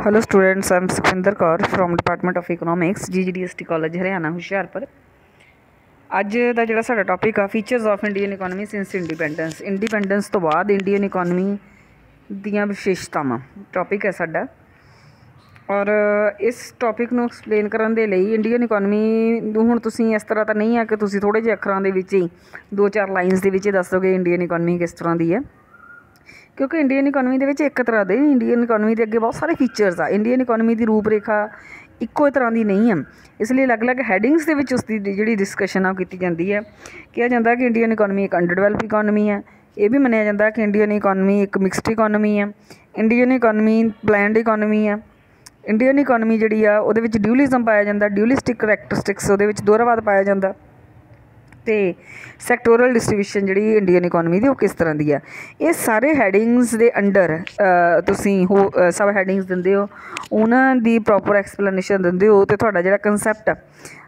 Hello students, I am Sukhwinder Kaur from department of economics GGDST college Haryana Hoshiarpur. ਅੱਜ ਦਾ ਜਿਹੜਾ ਸਾਡਾ ਟੌਪਿਕ ਆ features of Indian economy since independence ਤੋਂ ਬਾਅਦ ਇੰਡੀਅਨ ਇਕੋਨਮੀ ਦੀਆਂ ਵਿਸ਼ੇਸ਼ਤਾਵਾਂ ਟੌਪਿਕ ਹੈ ਸਾਡਾ। ਔਰ ਇਸ ਟੌਪਿਕ ਨੂੰ ਐਕਸਪਲੇਨ ਕਰਨ ਦੇ ਲਈ ਇੰਡੀਅਨ ਇਕੋਨਮੀ ਨੂੰ ਹੁਣ ਤੁਸੀਂ ਇਸ ਤਰ੍ਹਾਂ ਤਾਂ ਨਹੀਂ ਆ ਕਿ ਤੁਸੀਂ ਥੋੜ੍ਹੇ ਜਿਹੇ ਅੱਖਰਾਂ ਦੇ ਵਿੱਚ ਹੀ 2-4 ਲਾਈਨਸ ਦੇ ਵਿੱਚ ਹੀ ਦੱਸੋਗੇ ਇੰਡੀਅਨ ਇਕੋਨਮੀ ਕਿਸ ਤਰ੍ਹਾਂ ਦੀ ਹੈ, ਕਿਉਂਕਿ ਇੰਡੀਅਨ ਇਕੋਨਮੀ ਦੇ ਵਿੱਚ ਇੱਕ ਤਰ੍ਹਾਂ ਦੇ ਇੰਡੀਅਨ ਇਕੋਨਮੀ ਦੇ ਅੱਗੇ ਬਹੁਤ ਸਾਰੇ ਫੀਚਰਸ ਆ। ਇੰਡੀਅਨ ਇਕੋਨਮੀ ਦੀ ਰੂਪ ਰੇਖਾ ਇੱਕੋ ਤਰ੍ਹਾਂ ਦੀ ਨਹੀਂ ਹੈ, ਇਸ ਲਈ ਅਲੱਗ-ਅਲੱਗ ਹੈਡਿੰਗਸ ਦੇ ਵਿੱਚ ਉਸ ਦੀ ਜਿਹੜੀ ਡਿਸਕਸ਼ਨ ਆ ਉਹ ਕੀਤੀ ਜਾਂਦੀ ਹੈ। ਕਿਹਾ ਜਾਂਦਾ ਕਿ ਇੰਡੀਅਨ ਇਕੋਨਮੀ ਇੱਕ ਅੰਡਰ ਡਿਵੈਲਪ ਇਕੋਨਮੀ ਹੈ। ਇਹ ਵੀ ਮੰਨਿਆ ਜਾਂਦਾ ਕਿ ਇੰਡੀਅਨ ਇਕੋਨਮੀ ਇੱਕ ਮਿਕਸਡ ਇਕੋਨਮੀ ਹੈ। ਇੰਡੀਅਨ ਇਕੋਨਮੀ ਪਲੈਨਡ ਇਕੋਨਮੀ ਹੈ। ਇੰਡੀਅਨ ਇਕੋਨਮੀ ਜਿਹੜੀ ਆ ਉਹਦੇ ਵਿੱਚ ਡਿਊਲਿਜ਼ਮ ਪਾਇਆ ਜਾਂਦਾ, ਡਿਊਲਿਸਟਿਕ ਕਰੈਕਟਰਿਸਟਿਕਸ ਉਹਦੇ ਵਿੱਚ ਦੋਹਰਾਵਾਦ ਪਾਇਆ ਜਾਂਦਾ। ਅਤੇ ਸੈਕਟੋਰਲ ਡਿਸਟਰੀਬਿਊਸ਼ਨ ਜਿਹੜੀ ਇੰਡੀਅਨ ਇਕੋਨਮੀ ਦੀ ਉਹ ਕਿਸ ਤਰ੍ਹਾਂ ਦੀ ਆ, ਇਹ ਸਾਰੇ ਹੈਡਿੰਗਸ ਦੇ ਅੰਡਰ ਤੁਸੀਂ ਸਬ ਹੈਡਿੰਗਸ ਦਿੰਦੇ ਹੋ, ਉਹਨਾਂ ਦੀ ਪ੍ਰੋਪਰ ਐਕਸਪਲੇਨੇਸ਼ਨ ਦਿੰਦੇ ਹੋ, ਅਤੇ ਤੁਹਾਡਾ ਜਿਹੜਾ concept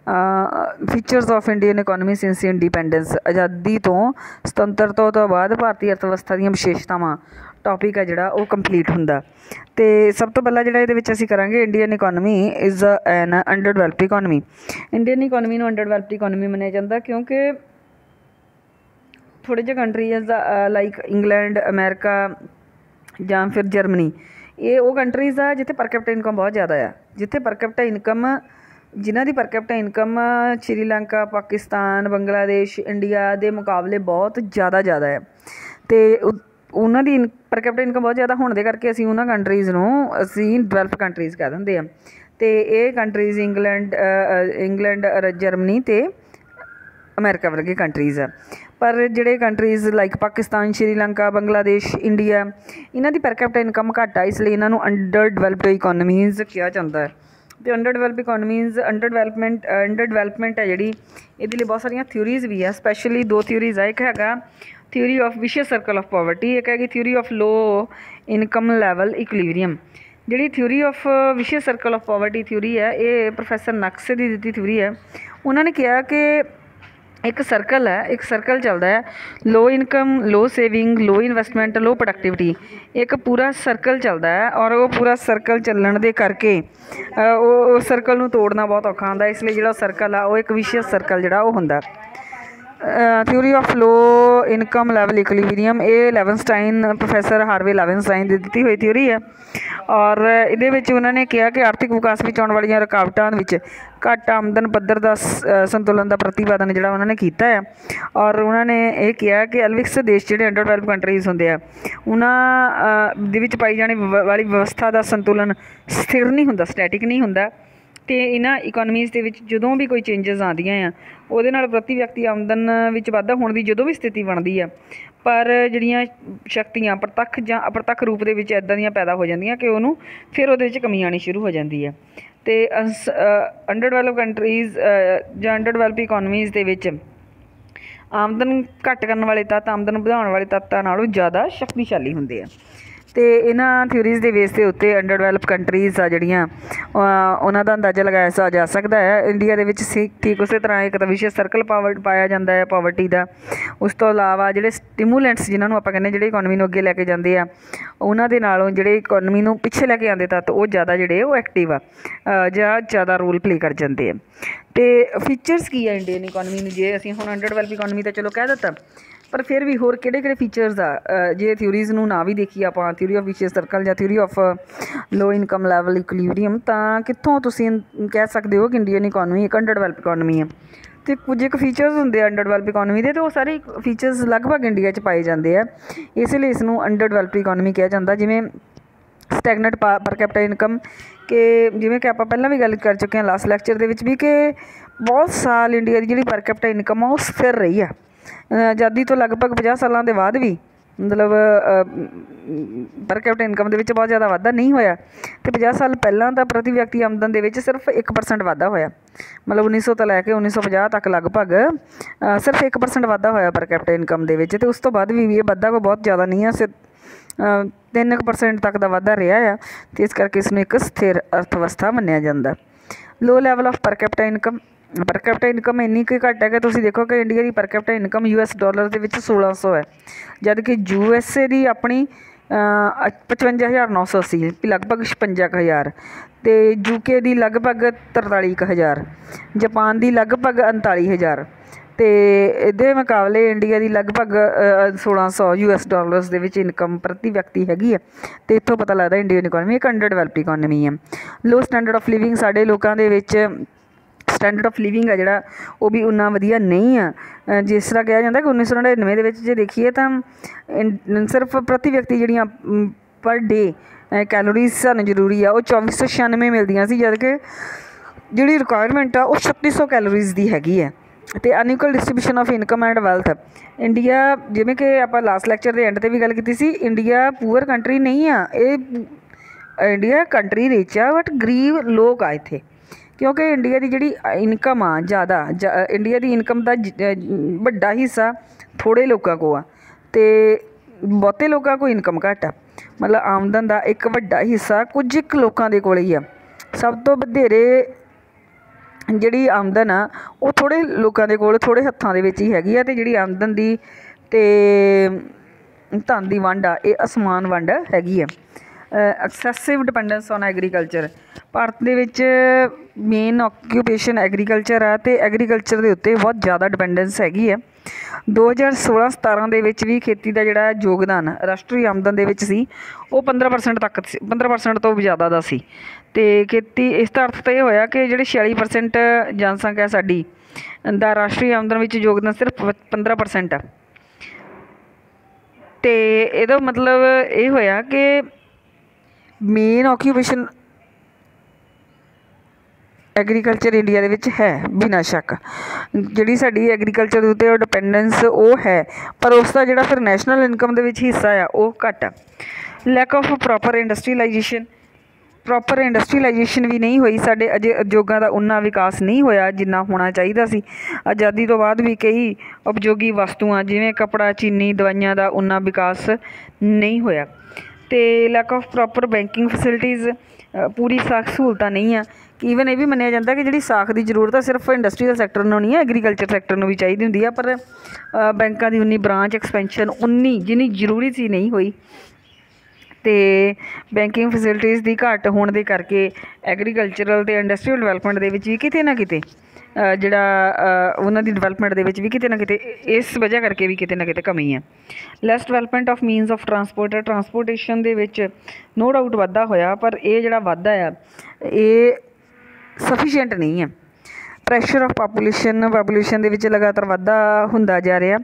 features of Indian economy since independence ਆਜ਼ਾਦੀ ਤੋਂ ਸੁਤੰਤਰਤਾ ਤੋਂ ਬਾਅਦ ਭਾਰਤੀ ਅਰਥ ਵਿਵਸਥਾ ਦੀਆਂ ਵਿਸ਼ੇਸ਼ਤਾਵਾਂ ਟੌਪਿਕ ਹੈ ਜਿਹੜਾ ਉਹ ਕੰਪਲੀਟ ਹੁੰਦਾ। ਅਤੇ ਸਭ ਤੋਂ ਪਹਿਲਾਂ ਜਿਹੜਾ ਇਹਦੇ ਵਿੱਚ ਅਸੀਂ ਕਰਾਂਗੇ Indian economy is an under developed economy. Indian economy ਨੂੰ ਅੰਡਰ ਡਿਵੈਲਪਡ ਇਕੋਨਮੀ ਮੰਨਿਆ ਜਾਂਦਾ ਕਿਉਂਕਿ ਥੋੜ੍ਹੇ ਜਿਹੇ ਕੰਟਰੀਜ਼ ਲਾਈਕ ਇੰਗਲੈਂਡ, ਅਮੈਰੀਕਾ ਜਾਂ ਫਿਰ ਜਰਮਨੀ, ਇਹ ਉਹ ਕੰਟਰੀਜ਼ ਆ ਜਿੱਥੇ ਪਰ ਕੈਪੀਟਾ ਇਨਕਮ ਬਹੁਤ ਜ਼ਿਆਦਾ ਆ, ਜਿੱਥੇ ਪਰ ਕੈਪੀਟਾ ਇਨਕਮ ਜਿਨ੍ਹਾਂ ਦੀ per capita income Sri Lanka, Pakistan, Bangladesh, India ਦੇ ਮੁਕਾਬਲੇ ਬਹੁਤ ਜ਼ਿਆਦਾ ਹੈ। ਅਤੇ ਉਹਨਾਂ ਦੀ ਪਰ ਕੈਪੀਟਾ ਇਨਕਮ ਬਹੁਤ ਜ਼ਿਆਦਾ ਹੋਣ ਦੇ ਕਰਕੇ ਅਸੀਂ ਉਹਨਾਂ ਕੰਟਰੀਜ਼ ਨੂੰ ਅਸੀਂ ਡਿਵੈਲਪ ਕੰਟਰੀਜ਼ ਕਹਿ ਦਿੰਦੇ ਹਾਂ। ਅਤੇ ਇਹ ਕੰਟਰੀਜ਼ ਇੰਗਲੈਂਡ, ਜਰਮਨੀ ਅਤੇ ਅਮੈਰੀਕਾ ਵਰਗੇ ਕੰਟਰੀਜ਼ ਆ। ਪਰ ਜਿਹੜੇ countries like Pakistan, Sri Lanka, Bangladesh, India, ਇਹਨਾਂ ਦੀ ਪਰ ਕੈਪੀਟਾ ਇਨਕਮ ਘੱਟ ਆ, ਇਸ ਲਈ ਇਹਨਾਂ ਨੂੰ ਅੰਡਰ ਡਿਵੈਲਪਡ ਇਕੋਨਮੀਜ਼ ਕਿਹਾ ਜਾਂਦਾ ਹੈ। ਅਤੇ under develop economies under development ਹੈ ਜਿਹੜੀ, ਇਹਦੇ ਲਈ ਬਹੁਤ ਸਾਰੀਆਂ ਥਿਊਰੀਜ਼ ਵੀ ਆ। ਸਪੈਸ਼ਲੀ 2 ਥਿਊਰੀਜ਼ ਆ, ਇੱਕ ਹੈਗਾ theory of vicious circle of poverty, ਇੱਕ ਹੈਗੀ theory of low income level equilibrium. ਜਿਹੜੀ theory of vicious circle of poverty theory ਹੈ, ਇਹ ਪ੍ਰੋਫੈਸਰ ਨਕਸੇ ਦੀ ਦਿੱਤੀ ਥਿਊਰੀ ਹੈ। ਉਹਨਾਂ ਨੇ ਕਿਹਾ ਕਿ ਇੱਕ ਸਰਕਲ ਚੱਲਦਾ ਹੈ, low income, low saving, low investment, low productivity, ਇੱਕ ਪੂਰਾ ਸਰਕਲ ਚੱਲਦਾ ਹੈ। ਔਰ ਉਹ ਪੂਰਾ ਸਰਕਲ ਚੱਲਣ ਦੇ ਕਰਕੇ ਉਹ ਸਰਕਲ ਨੂੰ ਤੋੜਨਾ ਬਹੁਤ ਔਖਾ ਹੁੰਦਾ, ਇਸ ਲਈ ਜਿਹੜਾ ਸਰਕਲ ਆ ਉਹ ਇੱਕ ਵਿਸ਼ੀਅਸ ਸਰਕਲ ਜਿਹੜਾ ਉਹ ਹੁੰਦਾ। Theory of low income level equilibrium, ਇਹ ਪ੍ਰੋਫੈਸਰ ਹਾਰਵੇ ਲੈਵਨਸਟਾਈਨ ਦੀ ਦਿੱਤੀ ਹੋਈ ਥਿਊਰੀ ਹੈ। ਔਰ ਇਹਦੇ ਵਿੱਚ ਉਹਨਾਂ ਨੇ ਕਿਹਾ ਕਿ ਆਰਥਿਕ ਵਿਕਾਸ ਵਿੱਚ ਆਉਣ ਵਾਲੀਆਂ ਰੁਕਾਵਟਾਂ ਵਿੱਚ ਘੱਟ ਆਮਦਨ ਪੱਧਰ ਦਾ ਸੰਤੁਲਨ ਦਾ ਪ੍ਰਤੀਪਾਦਨ ਜਿਹੜਾ ਉਹਨਾਂ ਨੇ ਕੀਤਾ ਹੈ। ਔਰ ਉਹਨਾਂ ਨੇ ਇਹ ਕਿਹਾ ਕਿ ਅਲਵਿਕਸਿਤ ਦੇਸ਼ ਜਿਹੜੇ ਅੰਡਰ ਡਿਵੈਲਪ ਕੰਟਰੀਜ਼ ਹੁੰਦੇ ਆ, ਉਹਨਾਂ ਦੇ ਵਿੱਚ ਪਾਈ ਜਾਣ ਵਾਲੀ ਵਿਵਸਥਾ ਦਾ ਸੰਤੁਲਨ ਸਥਿਰ ਨਹੀਂ ਹੁੰਦਾ, ਸਟੈਟਿਕ ਨਹੀਂ ਹੁੰਦਾ। ਅਤੇ ਇਹਨਾਂ ਇਕੋਨਮੀਜ਼ ਦੇ ਵਿੱਚ ਜਦੋਂ ਵੀ ਕੋਈ ਚੇਂਜਸ ਆਉਂਦੀਆਂ ਆ, ਉਹਦੇ ਨਾਲ ਪ੍ਰਤੀ ਵਿਅਕਤੀ ਆਮਦਨ ਵਿੱਚ ਵਾਧਾ ਹੋਣ ਦੀ ਜਦੋਂ ਵੀ ਸਥਿਤੀ ਬਣਦੀ ਆ, ਪਰ ਜਿਹੜੀਆਂ ਸ਼ਕਤੀਆਂ ਪ੍ਰਤੱਖ ਜਾਂ ਅਪ੍ਰਤੱਖ ਰੂਪ ਦੇ ਵਿੱਚ ਇੱਦਾਂ ਦੀਆਂ ਪੈਦਾ ਹੋ ਜਾਂਦੀਆਂ ਕਿ ਉਹਨੂੰ ਫਿਰ ਉਹਦੇ ਵਿੱਚ ਕਮੀ ਆਉਣੀ ਸ਼ੁਰੂ ਹੋ ਜਾਂਦੀ ਹੈ। ਅਤੇ ਅੰਡਰ ਡਿਵੈਲਪ ਕੰਟਰੀਜ਼ ਜਾਂ ਅੰਡਰ ਡਿਵੈਲਪ ਇਕੋਨਮੀਜ਼ ਦੇ ਵਿੱਚ ਆਮਦਨ ਘੱਟ ਕਰਨ ਵਾਲੇ ਤੱਤ ਆਮਦਨ ਵਧਾਉਣ ਵਾਲੇ ਤੱਤਾਂ ਨਾਲੋਂ ਜ਼ਿਆਦਾ ਸ਼ਕਤੀਸ਼ਾਲੀ ਹੁੰਦੇ ਆ। ਅਤੇ ਇਹਨਾਂ ਥਿਊਰੀਜ਼ ਦੇ ਬੇਸ ਦੇ ਉੱਤੇ ਅੰਡਰ ਡਿਵੈਲਪ ਕੰਟਰੀਜ਼ ਆ ਜਿਹੜੀਆਂ ਉਹਨਾਂ ਦਾ ਅੰਦਾਜ਼ਾ ਲਗਾਇਆ ਜਾ ਸਕਦਾ ਹੈ। ਇੰਡੀਆ ਦੇ ਵਿੱਚ ਠੀਕ ਉਸੇ ਤਰ੍ਹਾਂ ਇੱਕ ਤਾਂ ਵਿਸ਼ੇਸ਼ ਸਰਕਲ ਪਾਇਆ ਜਾਂਦਾ ਹੈ ਪਾਵਰਟੀ ਦਾ। ਉਸ ਤੋਂ ਇਲਾਵਾ ਜਿਹੜੇ ਸਟੀਮੂਲੈਂਟਸ ਜਿਹਨਾਂ ਨੂੰ ਆਪਾਂ ਕਹਿੰਦੇ ਜਿਹੜੇ ਇਕੋਨਮੀ ਨੂੰ ਅੱਗੇ ਲੈ ਕੇ ਜਾਂਦੇ ਆ, ਉਹਨਾਂ ਦੇ ਨਾਲੋਂ ਜਿਹੜੇ ਇਕੋਨਮੀ ਨੂੰ ਪਿੱਛੇ ਲੈ ਕੇ ਆਉਂਦੇ ਤੱਤ ਉਹ ਜ਼ਿਆਦਾ ਜਿਹੜੇ ਉਹ ਐਕਟਿਵ ਆ ਜਾਂ ਜ਼ਿਆਦਾ ਰੋਲ ਪਲੇ ਕਰ ਜਾਂਦੇ ਆ। ਅਤੇ ਫੀਚਰਸ ਕੀ ਆ ਇੰਡੀਅਨ ਇਕੋਨਮੀ ਨੂੰ, ਜੇ ਅਸੀਂ ਹੁਣ ਅੰਡਰ ਡਿਵੈਲਪ ਇਕੋਨਮੀ ਤਾਂ ਚਲੋ ਕਹਿ ਦਿੱਤਾ, ਪਰ ਫਿਰ ਵੀ ਹੋਰ ਕਿਹੜੇ ਫੀਚਰਸ ਆ ਜੇ ਥਿਊਰੀਜ਼ ਨੂੰ ਨਾ ਵੀ ਦੇਖੀਏ ਆਪਾਂ, ਥਿਊਰੀ ਆਫ ਵਿਸ਼ੀਅਸ ਸਰਕਲ ਜਾਂ theory of low income level equilibrium, ਤਾਂ ਕਿੱਥੋਂ ਤੁਸੀਂ ਕਹਿ ਸਕਦੇ ਹੋ ਕਿ ਇੰਡੀਅਨ ਇਕੋਨਮੀ ਇੱਕ ਅੰਡਰ ਡਿਵੈਲਪ ਇਕੋਨਮੀ ਹੈ। ਅਤੇ ਕੁਝ ਇੱਕ ਫੀਚਰਸ ਹੁੰਦੇ ਆ ਅੰਡਰ ਡਿਵੈਲਪ ਇਕੋਨਮੀ ਦੇ, ਅਤੇ ਉਹ ਸਾਰੇ ਫੀਚਰਸ ਲਗਭਗ ਇੰਡੀਆ 'ਚ ਪਾਏ ਜਾਂਦੇ ਆ, ਇਸ ਲਈ ਇਸ ਨੂੰ ਅੰਡਰ ਡਿਵੈਲਪ ਇਕੋਨਮੀ ਕਿਹਾ ਜਾਂਦਾ। ਜਿਵੇਂ ਸਟੈਗਨੈਂਟ ਪਰ ਕੈਪੀਟਾ ਇਨਕਮ, ਕਿ ਜਿਵੇਂ ਕਿ ਆਪਾਂ ਪਹਿਲਾਂ ਵੀ ਗੱਲ ਕਰ ਚੁੱਕੇ ਹਾਂ ਲਾਸਟ ਲੈਕਚਰ ਦੇ ਵਿੱਚ ਵੀ, ਕਿ ਬਹੁਤ ਸਾਲ ਇੰਡੀਆ ਦੀ ਜਿਹੜੀ ਪਰ ਕੈਪੀਟਾ ਇਨਕਮ ਆ ਉਹ ਸਥਿਰ ਰਹੀ ਆ। ਆਜ਼ਾਦੀ ਤੋਂ ਲਗਭਗ 50 ਸਾਲਾਂ ਦੇ ਬਾਅਦ ਵੀ ਮਤਲਬ ਪਰ ਕੈਪੀਟਾ ਇਨਕਮ ਦੇ ਵਿੱਚ ਬਹੁਤ ਜ਼ਿਆਦਾ ਵਾਧਾ ਨਹੀਂ ਹੋਇਆ। ਅਤੇ 50 ਸਾਲ ਪਹਿਲਾਂ ਤਾਂ ਪ੍ਰਤੀ ਵਿਅਕਤੀ ਆਮਦਨ ਦੇ ਵਿੱਚ ਸਿਰਫ 1% ਵਾਧਾ ਹੋਇਆ, ਮਤਲਬ 1900 ਤੋਂ ਲੈ ਕੇ 1950 ਤੱਕ ਲਗਭਗ ਸਿਰਫ 1% ਵਾਧਾ ਹੋਇਆ ਪਰ ਕੈਪੀਟਾ ਇਨਕਮ ਦੇ ਵਿੱਚ। ਅਤੇ ਉਸ ਤੋਂ ਬਾਅਦ ਵੀ ਇਹ ਵਾਧਾ ਕੋਈ ਬਹੁਤ ਜ਼ਿਆਦਾ ਨਹੀਂ ਆ, 3% ਤੱਕ ਦਾ ਵਾਧਾ ਰਿਹਾ ਆ, ਅਤੇ ਇਸ ਕਰਕੇ ਇਸ ਨੂੰ ਇੱਕ ਸਥਿਰ ਅਰਥ ਵਿਵਸਥਾ ਮੰਨਿਆ ਜਾਂਦਾ। Low level of per capita income ਇੰਨੀ ਕੁ ਘੱਟ ਹੈ ਕਿ ਤੁਸੀਂ ਦੇਖੋ ਕਿ ਇੰਡੀਆ ਦੀ per capita income US dollar ਦੇ ਵਿੱਚ 1600 ਹੈ, ਜਦ ਕਿ USA ਦੀ ਆਪਣੀ 55,980 ਵੀ ਲਗਭਗ 56,000 ਅਤੇ UK ਦੀ ਲਗਭਗ 43,000, ਜਾਪਾਨ ਦੀ ਲਗਭਗ 39,000 ਅਤੇ ਇਹਦੇ ਮੁਕਾਬਲੇ ਇੰਡੀਆ ਦੀ ਲਗਭਗ 1,600 US ਦੇ ਵਿੱਚ ਇਨਕਮ ਪ੍ਰਤੀ ਵਿਅਕਤੀ ਹੈਗੀ ਹੈ। ਅਤੇ ਇੱਥੋਂ ਪਤਾ ਲੱਗਦਾ ਇੰਡੀਅਨ ਇਕੋਨਮੀ ਇੱਕ ਅੰਡਰ ਡਿਵੈਲਪਡ ਇਕੋਨਮੀ ਹੈ। ਲੋ ਸਟੈਂਡਰਡ ਆਫ ਲਿਵਿੰਗ, ਸਾਡੇ ਲੋਕਾਂ ਦੇ ਵਿੱਚ ਸਟੈਂਡਰਡ ਆਫ ਲਿਵਿੰਗ ਆ ਜਿਹੜਾ ਉਹ ਵੀ ਉਨਾ ਵਧੀਆ ਨਹੀਂ ਆ। ਜਿਸ ਤਰ੍ਹਾਂ ਕਿਹਾ ਜਾਂਦਾ ਕਿ 1999 ਦੇ ਵਿੱਚ ਜੇ ਦੇਖੀਏ ਤਾਂ ਸਿਰਫ ਪ੍ਰਤੀ ਵਿਅਕਤੀ ਜਿਹੜੀਆਂ ਪਰ ਡੇ ਕੈਲੋਰੀਜ਼ ਸਾਨੂੰ ਜ਼ਰੂਰੀ ਆ ਉਹ 2496 ਮਿਲਦੀਆਂ ਸੀ, ਜਦ ਕਿ ਜਿਹੜੀ ਰਿਕੁਆਇਰਮੈਂਟ ਆ ਉਹ 3600 ਕੈਲੋਰੀਜ਼ ਦੀ ਹੈਗੀ ਹੈ। ਅਤੇ unequal distribution of income and wealth, India ਜਿਵੇਂ ਕਿ ਆਪਾਂ ਲਾਸਟ ਲੈਕਚਰ ਦੇ ਐਂਡ 'ਤੇ ਵੀ ਗੱਲ ਕੀਤੀ ਸੀ, ਇੰਡੀਆ ਪੂਅਰ ਕੰਟਰੀ ਨਹੀਂ ਆ, ਇਹ ਇੰਡੀਆ ਕੰਟਰੀ ਰਿਚ ਆ ਬਟ ਗਰੀਬ ਲੋਕ ਆ ਇੱਥੇ, ਕਿਉਂਕਿ ਇੰਡੀਆ ਦੀ ਜਿਹੜੀ ਇਨਕਮ ਆ ਜ਼ਿਆਦਾ ਇੰਡੀਆ ਦੀ ਇਨਕਮ ਦਾ ਵੱਡਾ ਹਿੱਸਾ ਥੋੜ੍ਹੇ ਲੋਕਾਂ ਕੋਲ ਆ ਅਤੇ ਬਹੁਤੇ ਲੋਕਾਂ ਕੋਲ ਇਨਕਮ ਘੱਟ ਆ। ਮਤਲਬ ਆਮਦਨ ਦਾ ਇੱਕ ਵੱਡਾ ਹਿੱਸਾ ਕੁਝ ਕੁ ਲੋਕਾਂ ਦੇ ਕੋਲ ਹੀ ਆ। ਸਭ ਤੋਂ ਵਧੇਰੇ ਜਿਹੜੀ ਆਮਦਨ ਆ ਉਹ ਥੋੜ੍ਹੇ ਲੋਕਾਂ ਦੇ ਕੋਲ ਥੋੜ੍ਹੇ ਹੱਥਾਂ ਦੇ ਵਿੱਚ ਹੀ ਹੈਗੀ ਆ। ਅਤੇ ਜਿਹੜੀ ਆਮਦਨ ਦੀ ਅਤੇ ਧਨ ਦੀ ਵੰਡ ਆ ਇਹ ਅਸਮਾਨ ਵੰਡ ਹੈਗੀ ਆ। ਐਕਸੈਸਿਵ ਡਿਪੈਂਡੈਂਸ ਔਨ ਐਗਰੀਕਲਚਰ, ਭਾਰਤ ਦੇ ਵਿੱਚ ਮੇਨ ਆਕਿਊਪੇਸ਼ਨ ਐਗਰੀਕਲਚਰ ਆ ਅਤੇ ਐਗਰੀਕਲਚਰ ਦੇ ਉੱਤੇ ਬਹੁਤ ਜ਼ਿਆਦਾ ਡਿਪੈਂਡੈਂਸ ਹੈਗੀ ਹੈ। 2016-17 ਦੇ ਵਿੱਚ ਵੀ ਖੇਤੀ ਦਾ ਜਿਹੜਾ ਯੋਗਦਾਨ ਰਾਸ਼ਟਰੀ ਆਮਦਨ ਦੇ ਵਿੱਚ ਸੀ ਉਹ 15% ਤੱਕ ਸੀ, 15% ਤੋਂ ਵੀ ਜ਼ਿਆਦਾ ਦਾ ਸੀ। ਅਤੇ ਖੇਤੀ ਇਸ ਦਾ ਅਰਥ ਤਾਂ ਇਹ ਹੋਇਆ ਕਿ ਜਿਹੜੇ 46% ਜਨਸੰਖਿਆ ਸਾਡੀ ਦਾ ਰਾਸ਼ਟਰੀ ਆਮਦਨ ਵਿੱਚ ਯੋਗਦਾਨ ਸਿਰਫ 15% ਆ। ਅਤੇ ਇਹਦਾ ਮਤਲਬ ਇਹ ਹੋਇਆ ਕਿ ਮੇਨ ਆਕਿਊਪੇਸ਼ਨ ਐਗਰੀਕਲਚਰ ਇੰਡੀਆ ਦੇ ਵਿੱਚ ਹੈ ਬਿਨਾਂ ਸ਼ੱਕ। ਜਿਹੜੀ ਸਾਡੀ ਐਗਰੀਕਲਚਰ ਦੇ ਉੱਤੇ ਉਹ ਡਿਪੈਂਡੈਂਸ ਉਹ ਹੈ, ਪਰ ਉਸ ਦਾ ਜਿਹੜਾ ਫਿਰ ਨੈਸ਼ਨਲ ਇਨਕਮ ਦੇ ਵਿੱਚ ਹਿੱਸਾ ਆ ਉਹ ਘੱਟ ਆ। Lack of proper industrialisation, proper industrialisation ਵੀ ਨਹੀਂ ਹੋਈ, ਸਾਡੇ ਅਜੇ ਉਦਯੋਗਾਂ ਦਾ ਉਨਾ ਵਿਕਾਸ ਨਹੀਂ ਹੋਇਆ ਜਿੰਨਾ ਹੋਣਾ ਚਾਹੀਦਾ ਸੀ। ਆਜ਼ਾਦੀ ਤੋਂ ਬਾਅਦ ਵੀ ਕਈ ਉਪਯੋਗੀ ਵਸਤੂਆਂ ਜਿਵੇਂ ਕੱਪੜਾ, ਚੀਨੀ, ਦਵਾਈਆਂ ਦਾ ਉਨਾ ਵਿਕਾਸ ਨਹੀਂ ਹੋਇਆ। ਅਤੇ lack of proper banking facilities, ਪੂਰੀ ਸਾਖ ਸਹੂਲਤਾਂ ਨਹੀਂ ਆ। ਈਵਨ ਇਹ ਵੀ ਮੰਨਿਆ ਜਾਂਦਾ ਕਿ ਜਿਹੜੀ ਸਾਖ ਦੀ ਜ਼ਰੂਰਤ ਆ ਸਿਰਫ ਇੰਡਸਟਰੀਅਲ ਸੈਕਟਰ ਨੂੰ ਨਹੀਂ ਹੈ, ਐਗਰੀਕਲਚਰ ਸੈਕਟਰ ਨੂੰ ਵੀ ਚਾਹੀਦੀ ਹੁੰਦੀ ਆ, ਪਰ ਬੈਂਕਾਂ ਦੀ ਉਨੀ ਬ੍ਰਾਂਚ ਐਕਸਪੈਂਸ਼ਨ ਉਨੀ ਜਿੰਨੀ ਜ਼ਰੂਰੀ ਸੀ ਨਹੀਂ ਹੋਈ। ਅਤੇ ਬੈਂਕਿੰਗ ਫੈਸਿਲਿਟੀਜ਼ ਦੀ ਘੱਟ ਹੋਣ ਦੇ ਕਰਕੇ ਐਗਰੀਕਲਚਰਲ ਅਤੇ ਇੰਡਸਟਰੀਅਲ ਡਿਵੈਲਪਮੈਂਟ ਦੇ ਵਿੱਚ ਵੀ ਕਿਤੇ ਨਾ ਕਿਤੇ ਜਿਹੜਾ ਉਹਨਾਂ ਦੀ ਡਿਵੈਲਪਮੈਂਟ ਦੇ ਵਿੱਚ ਵੀ ਕਿਤੇ ਨਾ ਕਿਤੇ ਇਸ ਵਜ੍ਹਾ ਕਰਕੇ ਵੀ ਕਿਤੇ ਨਾ ਕਿਤੇ ਕਮੀ ਹੈ। Less development of means of transportation ਦੇ ਵਿੱਚ ਨੋ ਡਾਊਟ ਵਾਧਾ ਹੋਇਆ, ਪਰ ਇਹ ਜਿਹੜਾ ਵਾਧਾ ਆ ਇਹ ਸਫੀਸ਼ੀਐਂਟ ਨਹੀਂ ਹੈ। ਪ੍ਰੈਸ਼ਰ ਆਫ ਪਾਪੂਲੇਸ਼ਨ ਦੇ ਵਿੱਚ ਲਗਾਤਾਰ ਵਾਧਾ ਹੁੰਦਾ ਜਾ ਰਿਹਾ,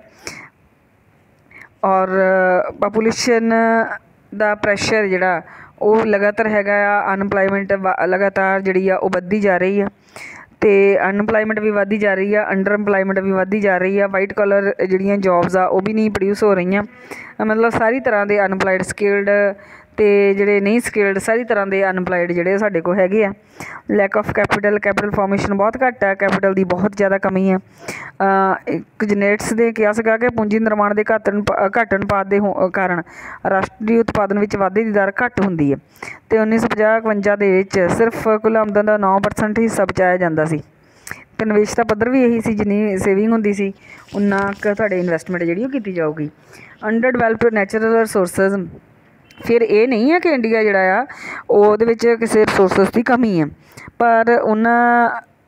ਔਰ ਪਾਪੂਲੇਸ਼ਨ ਦਾ ਪ੍ਰੈਸ਼ਰ ਜਿਹੜਾ ਉਹ ਲਗਾਤਾਰ ਹੈਗਾ ਆ। ਅਨਪਲਾਈਮੈਂਟ ਲਗਾਤਾਰ ਜਿਹੜੀ ਆ ਉਹ ਵੱਧਦੀ ਜਾ ਰਹੀ ਆ, ਅਤੇ ਅਨਪਲਾਈਮੈਂਟ ਵੀ ਵੱਧਦੀ ਜਾ ਰਹੀ ਆ, ਅੰਡਰ ਇੰਪਲਾਈਮੈਂਟ ਵੀ ਵੱਧਦੀ ਜਾ ਰਹੀ ਆ। ਵਾਈਟ ਕਾਲਰ ਜਿਹੜੀਆਂ ਜੋਬਸ ਆ ਉਹ ਵੀ ਨਹੀਂ ਪ੍ਰੋਡਿਊਸ ਹੋ ਰਹੀਆਂ, ਮਤਲਬ ਸਾਰੀ ਤਰ੍ਹਾਂ ਦੇ ਅਨਪਲਾਈਡ, ਸਕਿਲਡ ਅਤੇ ਜਿਹੜੇ ਨਹੀਂ ਸਕਿਲਡ, ਸਾਰੀ ਤਰ੍ਹਾਂ ਦੇ ਅਨਪਲਾਈਡ ਜਿਹੜੇ ਸਾਡੇ ਕੋਲ ਹੈਗੇ ਆ। ਲੈਕ ਆਫ ਕੈਪੀਟਲ ਫਾਰਮੇਸ਼ਨ ਬਹੁਤ ਘੱਟ ਹੈ, ਕੈਪੀਟਲ ਦੀ ਬਹੁਤ ਜ਼ਿਆਦਾ ਕਮੀ ਹੈ। ਜਨੇਟਸ ਨੇ ਕਿਹਾ ਸੀਗਾ ਕਿ ਪੂੰਜੀ ਨਿਰਮਾਣ ਦੇ ਘੱਟ ਅਨੁਪਾਤ ਦੇ ਕਾਰਨ ਰਾਸ਼ਟਰੀ ਉਤਪਾਦਨ ਵਿੱਚ ਵਾਧੇ ਦੀ ਦਰ ਘੱਟ ਹੁੰਦੀ ਹੈ, ਅਤੇ 1950-51 ਦੇ ਵਿੱਚ ਸਿਰਫ ਕੁੱਲ ਆਮਦਨ ਦਾ 9% ਹਿੱਸਾ ਬਚਾਇਆ ਜਾਂਦਾ ਸੀ। ਅਤੇ ਨਿਵੇਸ਼ ਦਾ ਪੱਧਰ ਵੀ ਇਹੀ ਸੀ, ਜਿੰਨੀ ਸੇਵਿੰਗ ਹੁੰਦੀ ਸੀ ਉਨਾ ਕੁ ਤੁਹਾਡੇ ਇਨਵੈਸਟਮੈਂਟ ਜਿਹੜੀ ਉਹ ਕੀਤੀ ਜਾਊਗੀ। ਅੰਡਰ ਡਿਵੈਲਪਡ ਨੈਚੁਰਲ ਰਿਸੋਰਸਿਸ, ਫਿਰ ਇਹ ਨਹੀਂ ਹੈ ਕਿ ਇੰਡੀਆ ਜਿਹੜਾ ਆ ਉਹਦੇ ਵਿੱਚ ਕਿਸੇ ਰਿਸੋਰਸਿਸ ਦੀ ਕਮੀ ਹੈ, ਪਰ ਉਹਨਾਂ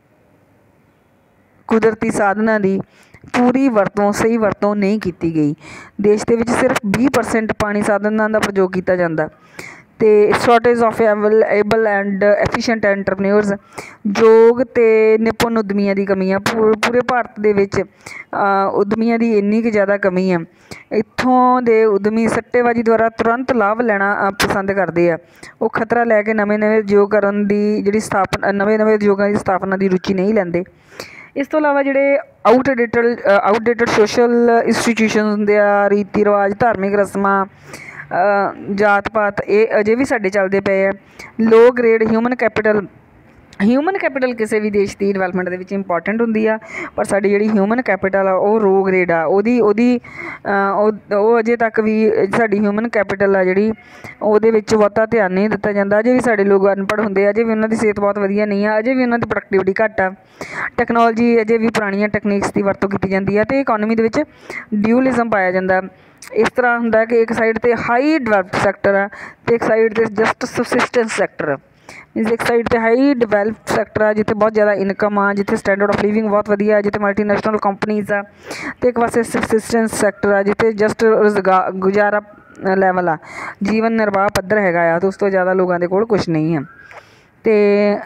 ਕੁਦਰਤੀ ਸਾਧਨਾਂ ਦੀ ਪੂਰੀ ਵਰਤੋਂ, ਸਹੀ ਵਰਤੋਂ ਨਹੀਂ ਕੀਤੀ ਗਈ। ਦੇਸ਼ ਦੇ ਵਿੱਚ ਸਿਰਫ 20% ਪਾਣੀ ਸਾਧਨਾਂ ਦਾ ਪ੍ਰਯੋਗ ਕੀਤਾ ਜਾਂਦਾ। ਅਤੇ shortage of able and efficient entrepreneurs, ਯੋਗ ਅਤੇ ਨਿਪੁੰਨ ਉਦਮੀਆਂ ਦੀ ਕਮੀ ਆ। ਪੂਰੇ ਭਾਰਤ ਦੇ ਵਿੱਚ ਉਦਮੀਆਂ ਦੀ ਇੰਨੀ ਕੁ ਜ਼ਿਆਦਾ ਕਮੀ ਆ। ਇੱਥੋਂ ਦੇ ਉਦਮੀ ਸੱਟੇਬਾਜ਼ੀ ਦੁਆਰਾ ਤੁਰੰਤ ਲਾਭ ਲੈਣਾ ਪਸੰਦ ਕਰਦੇ ਆ। ਉਹ ਖਤਰਾ ਲੈ ਕੇ ਨਵੇਂ ਉਦਯੋਗ ਕਰਨ ਦੀ ਜਿਹੜੀ ਨਵੇਂ ਉਦਯੋਗਾਂ ਦੀ ਸਥਾਪਨਾ ਦੀ ਰੁਚੀ ਨਹੀਂ ਲੈਂਦੇ। ਇਸ ਤੋਂ ਇਲਾਵਾ ਜਿਹੜੇ ਆਊਟਡੇਟਡ ਸੋਸ਼ਲ ਇੰਸਟੀਟਿਊਸ਼ਨ ਹੁੰਦੇ ਆ, ਰੀਤੀ ਰਿਵਾਜ, ਧਾਰਮਿਕ ਰਸਮਾਂ, ਜਾਤ ਪਾਤ, ਇਹ ਅਜੇ ਵੀ ਸਾਡੇ ਚੱਲਦੇ ਪਏ ਆ। Low grade human capital human capital ਕਿਸੇ ਵੀ ਦੇਸ਼ ਦੀ ਡਿਵੈਲਪਮੈਂਟ ਦੇ ਵਿੱਚ ਇੰਪੋਰਟੈਂਟ ਹੁੰਦੀ ਆ, ਪਰ ਸਾਡੀ ਜਿਹੜੀ ਹਿਊਮਨ ਕੈਪੀਟਲ ਆ ਉਹ ਲੋ ਗ੍ਰੇਡ ਆ, ਉਹ ਅਜੇ ਤੱਕ ਵੀ ਸਾਡੀ ਹਿਊਮਨ ਕੈਪੀਟਲ ਆ ਜਿਹੜੀ ਉਹਦੇ ਵਿੱਚ ਬਹੁਤਾ ਧਿਆਨ ਨਹੀਂ ਦਿੱਤਾ ਜਾਂਦਾ। ਅਜੇ ਵੀ ਸਾਡੇ ਲੋਕ ਅਨਪੜ੍ਹ ਹੁੰਦੇ ਆ, ਅਜੇ ਵੀ ਉਹਨਾਂ ਦੀ ਸਿਹਤ ਬਹੁਤ ਵਧੀਆ ਨਹੀਂ ਆ, ਅਜੇ ਵੀ ਉਹਨਾਂ ਦੀ ਪ੍ਰੋਡਕਟਿਵਿਟੀ ਘੱਟ ਆ, ਟੈਕਨੋਲੋਜੀ ਅਜੇ ਵੀ ਪੁਰਾਣੀਆਂ ਟੈਕਨੀਕਸ ਦੀ ਵਰਤੋਂ ਕੀਤੀ ਜਾਂਦੀ ਆ, ਅਤੇ ਇਕੋਨਮੀ ਦੇ ਵਿੱਚ ਡਿਊਲਿਜ਼ਮ ਪਾਇਆ ਜਾਂਦਾ। ਇਸ ਤਰ੍ਹਾਂ ਹੁੰਦਾ ਕਿ ਇੱਕ ਸਾਈਡ 'ਤੇ ਹਾਈ ਡਿਵੈਲਪਡ ਸੈਕਟਰ ਆ ਅਤੇ ਇੱਕ ਸਾਈਡ 'ਤੇ ਜਸਟ ਸਬਸਿਸਟੈਂਸ ਸੈਕਟਰ ਆ। ਮੀਨਸ ਇੱਕ ਸਾਈਡ 'ਤੇ ਹਾਈ ਡਿਵੈਲਪਡ ਸੈਕਟਰ ਆ ਜਿੱਥੇ ਬਹੁਤ ਜ਼ਿਆਦਾ ਇਨਕਮ ਆ, ਜਿੱਥੇ ਸਟੈਂਡਰਡ ਆਫ ਲਿਵਿੰਗ ਬਹੁਤ ਵਧੀਆ, ਜਿੱਥੇ ਮਲਟੀਨੈਸ਼ਨਲ ਕੰਪਨੀਜ਼ ਆ, ਅਤੇ ਇੱਕ ਪਾਸੇ ਸਬਸਿਸਟੈਂਸ ਸੈਕਟਰ ਆ ਜਿੱਥੇ ਜਸਟ ਗੁਜ਼ਾਰਾ ਲੈਵਲ ਆ, ਜੀਵਨ ਨਿਰਵਾਹ ਪੱਧਰ ਹੈਗਾ ਆ, ਅਤੇ ਉਸ ਤੋਂ ਜ਼ਿਆਦਾ ਲੋਕਾਂ ਦੇ ਕੋਲ ਕੁਛ ਨਹੀਂ ਆ। ਅਤੇ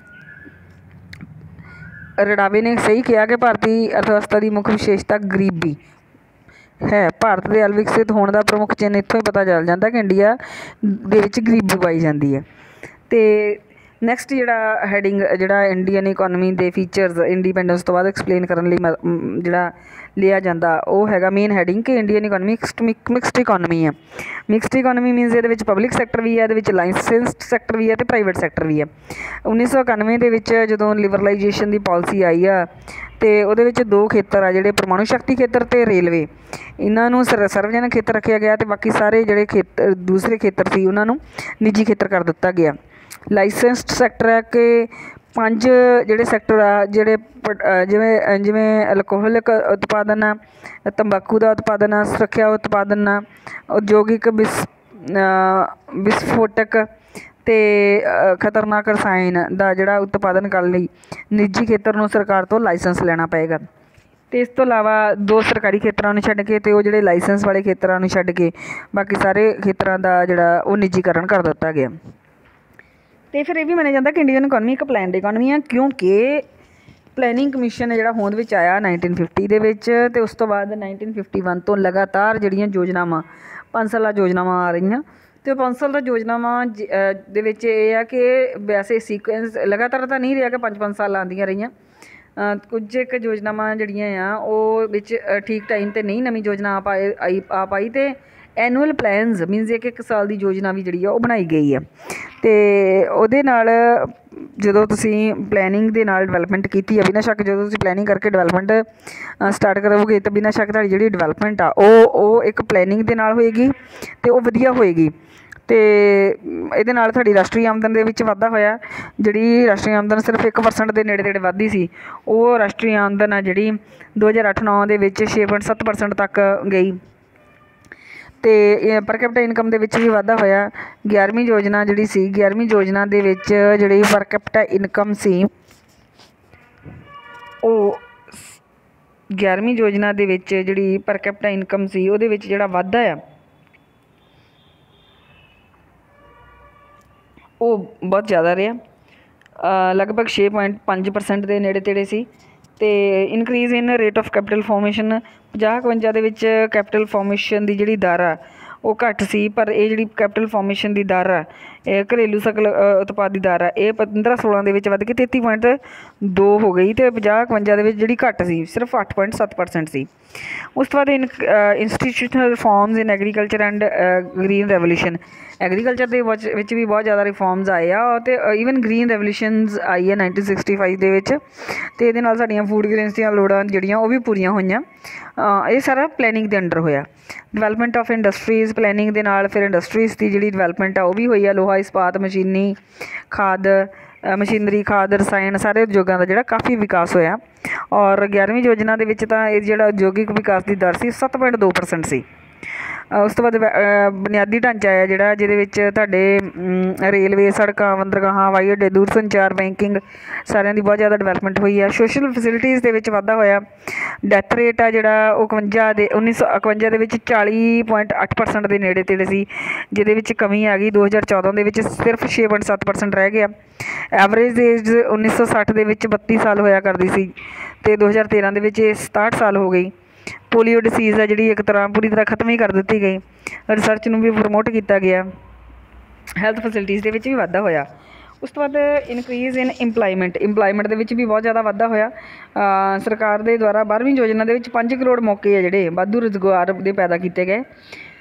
ਰਡਾਵੇ ਨੇ ਸਹੀ ਕਿਹਾ ਕਿ ਭਾਰਤੀ ਅਰਥ ਵਿਵਸਥਾ ਦੀ ਮੁੱਖ ਵਿਸ਼ੇਸ਼ਤਾ ਗਰੀਬੀ ਹੈ। ਭਾਰਤ ਦੇ ਅਵਿਕਸਿਤ ਹੋਣ ਦਾ ਪ੍ਰਮੁੱਖ ਚਿੰਨ੍ਹ ਇੱਥੋਂ ਹੀ ਪਤਾ ਚੱਲ ਜਾਂਦਾ ਕਿ ਇੰਡੀਆ ਦੇ ਵਿੱਚ ਗਰੀਬੀ ਪਾਈ ਜਾਂਦੀ ਹੈ। ਅਤੇ ਨੈਕਸਟ ਜਿਹੜਾ ਹੈਡਿੰਗ ਜਿਹੜਾ ਇੰਡੀਅਨ ਇਕੋਨਮੀ ਦੇ ਫੀਚਰਸ ਇੰਡੀਪੈਂਡੈਂਸ ਤੋਂ ਬਾਅਦ ਐਕਸਪਲੇਨ ਕਰਨ ਲਈ ਜਿਹੜਾ ਲਿਆ ਜਾਂਦਾ ਉਹ ਹੈਗਾ ਮੇਨ ਹੈਡਿੰਗ ਕਿ ਇੰਡੀਅਨ ਇਕੋਨਮੀ ਮਿਕਸਡ ਇਕੋਨਮੀ ਆ। ਮਿਕਸਡ ਇਕੋਨਮੀ ਮੀਨਸ ਇਹਦੇ ਵਿੱਚ ਪਬਲਿਕ ਸੈਕਟਰ ਵੀ ਹੈ, ਇਹਦੇ ਵਿੱਚ ਲਾਇਸੈਂਸਡ ਸੈਕਟਰ ਵੀ ਹੈ ਅਤੇ ਪ੍ਰਾਈਵੇਟ ਸੈਕਟਰ ਵੀ ਹੈ। 1991 ਦੇ ਵਿੱਚ ਜਦੋਂ ਲਿਬਰਲਾਈਜੇਸ਼ਨ ਦੀ ਪਾਲਿਸੀ ਆਈ ਆ ਅਤੇ ਉਹਦੇ ਵਿੱਚ ਦੋ ਖੇਤਰ ਆ ਜਿਹੜੇ ਪਰਮਾਣੂ ਸ਼ਕਤੀ ਖੇਤਰ ਅਤੇ ਰੇਲਵੇ, ਇਹਨਾਂ ਨੂੰ ਸਰਵਜਨਕ ਖੇਤਰ ਰੱਖਿਆ ਗਿਆ ਅਤੇ ਬਾਕੀ ਸਾਰੇ ਜਿਹੜੇ ਦੂਸਰੇ ਖੇਤਰ ਸੀ ਉਹਨਾਂ ਨੂੰ ਨਿੱਜੀ ਖੇਤਰ ਕਰ ਦਿੱਤਾ ਗਿਆ। ਲਾਇਸੈਂਸਡ ਸੈਕਟਰ ਹੈ ਕਿ 5 ਜਿਹੜੇ ਸੈਕਟਰ ਆ ਜਿਹੜੇ ਜਿਵੇਂ ਅਲਕੋਹਲਿਕ ਉਤਪਾਦਨ ਆ, ਤੰਬਾਕੂ ਦਾ ਉਤਪਾਦਨ ਆ, ਸੁਰੱਖਿਆ ਉਤਪਾਦਨ ਆ, ਉਦਯੋਗਿਕ ਵਿਸਫੋਟਕ ਅਤੇ ਖਤਰਨਾਕ ਰਸਾਇਣ ਦਾ ਜਿਹੜਾ ਉਤਪਾਦਨ ਕਰਨ ਲਈ ਨਿੱਜੀ ਖੇਤਰ ਨੂੰ ਸਰਕਾਰ ਤੋਂ ਲਾਇਸੈਂਸ ਲੈਣਾ ਪਏਗਾ। ਅਤੇ ਇਸ ਤੋਂ ਇਲਾਵਾ 2 ਸਰਕਾਰੀ ਖੇਤਰਾਂ ਨੂੰ ਛੱਡ ਕੇ ਅਤੇ ਉਹ ਜਿਹੜੇ ਲਾਇਸੈਂਸ ਵਾਲੇ ਖੇਤਰਾਂ ਨੂੰ ਛੱਡ ਕੇ ਬਾਕੀ ਸਾਰੇ ਖੇਤਰਾਂ ਦਾ ਜਿਹੜਾ ਉਹ ਨਿੱਜੀਕਰਨ ਕਰ ਦਿੱਤਾ ਗਿਆ। ਅਤੇ ਫਿਰ ਇਹ ਵੀ ਮੰਨਿਆ ਜਾਂਦਾ ਕਿ ਇੰਡੀਅਨ ਇਕੋਨਮੀ ਇੱਕ ਪਲੈਨਡ ਇਕੋਨਮੀ ਆ, ਕਿਉਂਕਿ ਪਲੈਨਿੰਗ ਕਮਿਸ਼ਨ ਜਿਹੜਾ ਹੋਂਦ ਵਿੱਚ ਆਇਆ 1950 ਦੇ ਵਿੱਚ, ਅਤੇ ਉਸ ਤੋਂ ਬਾਅਦ 1951 ਤੋਂ ਲਗਾਤਾਰ ਜਿਹੜੀਆਂ ਯੋਜਨਾਵਾਂ 5 ਸਾਲਾ ਯੋਜਨਾਵਾਂ ਆ ਰਹੀਆਂ, ਅਤੇ ਉਹ 5 ਸਾਲ ਦਾ ਯੋਜਨਾਵਾਂ ਦੇ ਵਿੱਚ ਇਹ ਆ ਕਿ ਵੈਸੇ ਸੀਕੁਐਂਸ ਲਗਾਤਾਰ ਤਾਂ ਨਹੀਂ ਰਿਹਾ ਕਿ 5-5 ਸਾਲ ਆਉਂਦੀਆਂ ਰਹੀਆਂ, ਕੁਝ ਇੱਕ ਯੋਜਨਾਵਾਂ ਜਿਹੜੀਆਂ ਆ ਉਹ ਵਿੱਚ ਠੀਕ ਟਾਈਮ 'ਤੇ ਨਹੀਂ ਨਵੀਂ ਯੋਜਨਾ ਆ ਪਾਈ ਅਤੇ ਐਨੂਅਲ ਪਲੈਨਸ ਮੀਨਸ ਇੱਕ ਸਾਲ ਦੀ ਯੋਜਨਾ ਵੀ ਜਿਹੜੀ ਆ ਉਹ ਬਣਾਈ ਗਈ ਆ। ਅਤੇ ਉਹਦੇ ਨਾਲ ਜਦੋਂ ਤੁਸੀਂ ਪਲੈਨਿੰਗ ਦੇ ਨਾਲ ਡਿਵੈਲਪਮੈਂਟ ਕੀਤੀ ਆ, ਬਿਨਾਂ ਸ਼ੱਕ ਜਦੋਂ ਤੁਸੀਂ ਪਲੈਨਿੰਗ ਕਰਕੇ ਡਿਵੈਲਪਮੈਂਟ ਸਟਾਰਟ ਕਰੋਗੇ ਤਾਂ ਬਿਨਾਂ ਸ਼ੱਕ ਤੁਹਾਡੀ ਜਿਹੜੀ ਡਿਵੈਲਪਮੈਂਟ ਆ ਉਹ ਇੱਕ ਪਲੈਨਿੰਗ ਦੇ ਨਾਲ ਹੋਏਗੀ ਅਤੇ ਉਹ ਵਧੀਆ ਹੋਏਗੀ। ਅਤੇ ਇਹਦੇ ਨਾਲ ਤੁਹਾਡੀ ਰਾਸ਼ਟਰੀ ਆਮਦਨ ਦੇ ਵਿੱਚ ਵਾਧਾ ਹੋਇਆ। ਜਿਹੜੀ ਰਾਸ਼ਟਰੀ ਆਮਦਨ ਸਿਰਫ 1% ਦੇ ਨੇੜੇ ਤੇੜੇ ਵੱਧਦੀ ਸੀ, ਉਹ ਰਾਸ਼ਟਰੀ ਆਮਦਨ ਆ ਜਿਹੜੀ 2008-09 ਦੇ ਵਿੱਚ 6.7% ਤੱਕ ਗਈ। ਅਤੇ ਪਰ ਕੈਪੀਟਲ ਇਨਕਮ ਦੇ ਵਿੱਚ ਵੀ ਵਾਧਾ ਹੋਇਆ। 11ਵੀਂ ਯੋਜਨਾ ਜਿਹੜੀ ਸੀ, 11ਵੀਂ ਯੋਜਨਾ ਦੇ ਵਿੱਚ ਜਿਹੜੀ ਪਰ ਕੈਪੀਟਲ ਇਨਕਮ ਸੀ ਉਹ 11ਵੀਂ ਯੋਜਨਾ ਦੇ ਵਿੱਚ ਜਿਹੜੀ ਪਰ ਕੈਪੀਟਲ ਇਨਕਮ ਸੀ ਉਹਦੇ ਵਿੱਚ ਜਿਹੜਾ ਵਾਧਾ ਆ ਉਹ ਬਹੁਤ ਜ਼ਿਆਦਾ ਰਿਹਾ, ਲਗਭਗ 6.5% ਦੇ ਨੇੜੇ ਤੇੜੇ ਸੀ। ਅਤੇ increase in rate of capital formation 50-51 ਦੇ ਵਿੱਚ ਕੈਪੀਟਲ ਫੋਰਮੇਸ਼ਨ ਦੀ ਜਿਹੜੀ ਦਰ ਆ ਉਹ ਘੱਟ ਸੀ, ਪਰ ਇਹ ਜਿਹੜੀ ਕੈਪੀਟਲ ਫੋਰਮੇਸ਼ਨ ਦੀ ਦਰ ਆ ਇਹ ਘਰੇਲੂ ਸਕਲ ਉਤਪਾਦ ਦੀ ਦਰ ਆ ਇਹ 15-16 ਦੇ ਵਿੱਚ ਵੱਧ ਕੇ 33.2 ਹੋ ਗਈ, ਅਤੇ 50-51 ਦੇ ਵਿੱਚ ਜਿਹੜੀ ਘੱਟ ਸੀ ਸਿਰਫ 8.7% ਸੀ। ਉਸ ਤੋਂ ਬਾਅਦ institutional reforms in agriculture and green revolution, agriculture ਦੇ ਵਿੱਚ ਵੀ ਬਹੁਤ ਜ਼ਿਆਦਾ ਰਿਫੋਰਮਸ ਆਏ ਆ, ਅਤੇ ਈਵਨ ਗ੍ਰੀਨ ਰੈਵੋਲਿਊਸ਼ਨਸ ਆਈ ਹੈ 1965 ਦੇ ਵਿੱਚ, ਅਤੇ ਇਹਦੇ ਨਾਲ ਸਾਡੀਆਂ ਫੂਡ ਗ੍ਰੇਨਸ ਦੀਆਂ ਲੋੜਾਂ ਜਿਹੜੀਆਂ ਉਹ ਵੀ ਪੂਰੀਆਂ ਹੋਈਆਂ। ਇਹ ਸਾਰਾ ਪਲੈਨਿੰਗ ਦੇ ਅੰਡਰ ਹੋਇਆ। ਡਿਵੈਲਪਮੈਂਟ ਆਫ ਇੰਡਸਟਰੀਜ਼, ਪਲੈਨਿੰਗ ਦੇ ਨਾਲ ਫਿਰ ਇੰਡਸਟਰੀਜ਼ ਦੀ ਜਿਹੜੀ ਡਿਵੈਲਪਮੈਂਟ ਆ ਉਹ ਵੀ ਹੋਈ ਆ। ਲੋਹਾ ਇਸਪਾਤ ਮਸ਼ੀਨਰੀ ਖਾਦ ਰਸਾਇਣ ਸਾਰੇ ਉਦਯੋਗਾਂ ਦਾ ਜਿਹੜਾ ਕਾਫੀ ਵਿਕਾਸ ਹੋਇਆ। ਔਰ 11ਵੀਂ ਯੋਜਨਾ ਦੇ ਵਿੱਚ ਤਾਂ ਇਹ ਜਿਹੜਾ ਉਦਯੋਗਿਕ ਵਿਕਾਸ ਦੀ ਦਰ ਸੀ 7.2% ਸੀ। ਉਸ ਤੋਂ ਬਾਅਦ ਬੁਨਿਆਦੀ ਢਾਂਚਾ ਹੈ ਜਿਹੜਾ ਜਿਹਦੇ ਵਿੱਚ ਤੁਹਾਡੇ ਰੇਲਵੇ, ਸੜਕਾਂ, ਬੰਦਰਗਾਹਾਂ, ਹਵਾਈ ਅੱਡੇ, ਦੂਰ ਸੰਚਾਰ, ਬੈਂਕਿੰਗ ਸਾਰਿਆਂ ਦੀ ਬਹੁਤ ਜ਼ਿਆਦਾ ਡਿਵੈਲਪਮੈਂਟ ਹੋਈ ਆ। ਸੋਸ਼ਲ ਫੈਸਿਲਿਟੀਜ਼ ਦੇ ਵਿੱਚ ਵਾਧਾ ਹੋਇਆ। ਡੈਥ ਰੇਟ ਆ ਜਿਹੜਾ ਉਹ 1951 ਦੇ ਵਿੱਚ 40.8% ਦੇ ਨੇੜੇ ਤੇੜੇ ਸੀ, ਜਿਹਦੇ ਵਿੱਚ ਕਮੀ ਆ ਗਈ 2014 ਦੇ ਵਿੱਚ ਸਿਰਫ 6.7% ਰਹਿ ਗਿਆ। ਐਵਰੇਜ ਏਜ 1960 ਦੇ ਵਿੱਚ 32 ਸਾਲ ਹੋਇਆ ਕਰਦੀ ਸੀ, ਅਤੇ 2013 ਦੇ ਵਿੱਚ ਇਹ 67 ਸਾਲ ਹੋ ਗਈ। ਪੋਲੀਓ ਡਿਸੀਜ਼ ਆ ਜਿਹੜੀ ਇੱਕ ਤਰ੍ਹਾਂ ਪੂਰੀ ਤਰ੍ਹਾਂ ਖਤਮ ਹੀ ਕਰ ਦਿੱਤੀ ਗਈ। ਰਿਸਰਚ ਨੂੰ ਵੀ ਪ੍ਰਮੋਟ ਕੀਤਾ ਗਿਆ। ਹੈਲਥ ਫੈਸਿਲਿਟੀਜ਼ ਦੇ ਵਿੱਚ ਵੀ ਵਾਧਾ ਹੋਇਆ। ਉਸ ਤੋਂ ਬਾਅਦ ਇਨਕਰੀਜ਼ ਇਨ ਇੰਪਲਾਈਮੈਂਟ ਦੇ ਵਿੱਚ ਵੀ ਬਹੁਤ ਜ਼ਿਆਦਾ ਵਾਧਾ ਹੋਇਆ। ਸਰਕਾਰ ਦੇ ਦੁਆਰਾ 12ਵੀਂ ਯੋਜਨਾ ਦੇ ਵਿੱਚ 5 ਕਰੋੜ ਮੌਕੇ ਆ ਜਿਹੜੇ ਵਾਧੂ ਰੁਜ਼ਗਾਰ ਦੇ ਪੈਦਾ ਕੀਤੇ ਗਏ।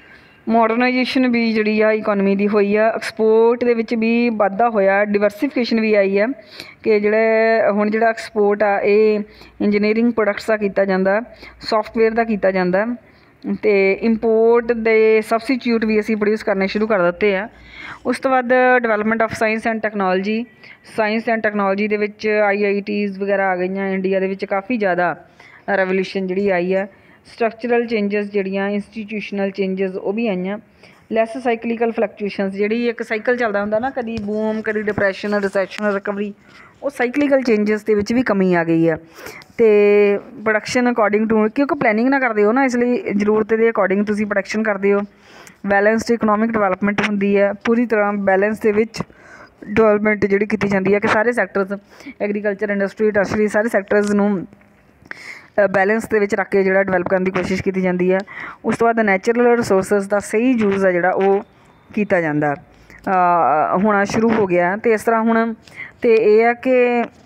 ਮੋਡਰਨਾਈਜੇਸ਼ਨ ਵੀ ਜਿਹੜੀ ਆ ਇਕੋਨਮੀ ਦੀ ਹੋਈ ਆ, ਐਕਸਪੋਰਟ ਦੇ ਵਿੱਚ ਵੀ ਵਾਧਾ ਹੋਇਆ, ਡਿਵਰਸੀਫਿਕੇਸ਼ਨ ਵੀ ਆਈ ਆ ਕਿ ਹੁਣ ਜਿਹੜਾ ਐਕਸਪੋਰਟ ਆ ਇਹ ਇੰਜੀਨੀਅਰਿੰਗ ਪ੍ਰੋਡਕਟਸ ਦਾ ਕੀਤਾ ਜਾਂਦਾ, ਸੋਫਟਵੇਅਰ ਦਾ ਕੀਤਾ ਜਾਂਦਾ, ਅਤੇ ਇੰਪੋਰਟ ਦੇ ਸਬਸਟੀਚਿਊਟ ਵੀ ਅਸੀਂ ਪ੍ਰੋਡਿਊਸ ਕਰਨੇ ਸ਼ੁਰੂ ਕਰ ਦਿੱਤੇ ਆ। ਉਸ ਤੋਂ ਬਾਅਦ development of science and technology, science and technology ਦੇ ਵਿੱਚ IITs ਵਗੈਰਾ ਆ ਗਈਆਂ ਇੰਡੀਆ ਦੇ ਵਿੱਚ, ਕਾਫੀ ਜ਼ਿਆਦਾ ਰੈਵੋਲਿਊਸ਼ਨ ਜਿਹੜੀ ਆਈ ਆ। ਸਟਰਕਚਰਲ ਚੇਂਜਸ ਜਿਹੜੀਆਂ, ਇੰਸਟੀਟਿਊਸ਼ਨਲ ਚੇਂਜਸ ਉਹ ਵੀ ਆਈਆਂ। ਲੈਸ ਸਾਈਕਲੀਕਲ ਫਲਕਚੁਏਸ਼ਨਸ, ਜਿਹੜੀ ਇੱਕ ਸਾਈਕਲ ਚੱਲਦਾ ਹੁੰਦਾ ਨਾ, ਕਦੀ ਬੂਮ, ਕਦੀ ਡਿਪਰੈਸ਼ਨ, ਰਿਸੈਸ਼ਨ, ਰਿਕਵਰੀ, ਉਹ ਸਾਈਕਲੀਕਲ ਚੇਂਜਸ ਦੇ ਵਿੱਚ ਵੀ ਕਮੀ ਆ ਗਈ ਆ। ਅਤੇ ਪ੍ਰੋਡਕਸ਼ਨ ਅਕੋਰਡਿੰਗ ਟੂ, ਕਿਉਂਕਿ ਪਲੈਨਿੰਗ ਨਾ ਕਰਦੇ ਹੋ ਨਾ, ਇਸ ਲਈ ਜ਼ਰੂਰਤ ਦੇ ਅਕੋਰਡਿੰਗ ਤੁਸੀਂ ਪ੍ਰੋਡਕਸ਼ਨ ਕਰਦੇ ਹੋ। ਬੈਲੈਂਸਡ ਇਕਨੋਮਿਕ ਡਿਵੈਲਪਮੈਂਟ ਹੁੰਦੀ ਹੈ, ਪੂਰੀ ਤਰ੍ਹਾਂ ਬੈਲੈਂਸ ਦੇ ਵਿੱਚ ਡਿਵੈਲਪਮੈਂਟ ਜਿਹੜੀ ਕੀਤੀ ਜਾਂਦੀ ਹੈ ਕਿ ਸਾਰੇ ਸੈਕਟਰਸ, ਐਗਰੀਕਲਚਰ, ਇੰਡਸਟਰੀ, ਟਰਸ਼ਰੀ, ਸਾਰੇ ਸੈਕਟਰਸ ਨੂੰ ਬੈਲੈਂਸ ਦੇ ਵਿੱਚ ਰੱਖ ਕੇ ਜਿਹੜਾ ਡਿਵੈਲਪ ਕਰਨ ਦੀ ਕੋਸ਼ਿਸ਼ ਕੀਤੀ ਜਾਂਦੀ ਹੈ। ਉਸ ਤੋਂ ਬਾਅਦ ਨੈਚੁਰਲ ਰਿਸੋਰਸਿਸ ਦਾ ਸਹੀ ਯੂਜ਼ ਆ ਜਿਹੜਾ ਉਹ ਕੀਤਾ ਜਾਂਦਾ ਹੋਣਾ ਸ਼ੁਰੂ ਹੋ ਗਿਆ। ਅਤੇ ਇਸ ਤਰ੍ਹਾਂ ਹੁਣ ਅਤੇ ਇਹ ਆ ਕਿ